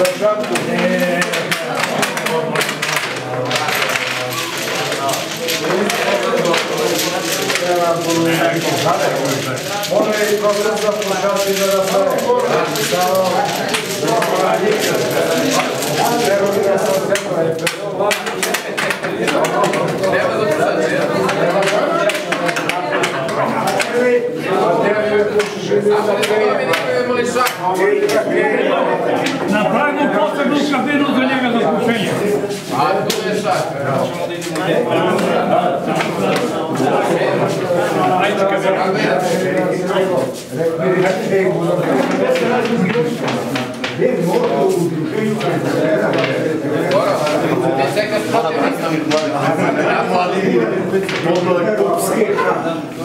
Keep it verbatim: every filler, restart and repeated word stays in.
Може и процес да пушати да направи. Направimo posebnu kabinu za njega za pušenje. A tu je šak. Ajde kabinu. Ti se kad